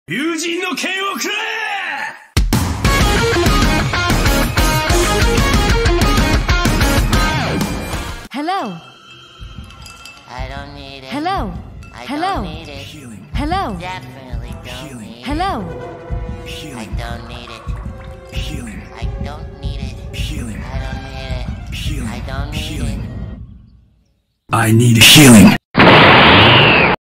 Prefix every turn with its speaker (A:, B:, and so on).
A: 友人の剣をくれ!
B: Hello.
C: I don't need it.
B: Hello.
C: I
B: Hello.
C: don't need it.
A: Healing.
B: Hello.
C: Definitely don't need it.
B: Hello.
C: I
A: Healing.
C: don't need it.
A: Healing.
C: I don't need it.
A: Healing.
C: I don't need it.
A: Healing.
C: I don't need
A: Healing.
C: it.
A: I need healing.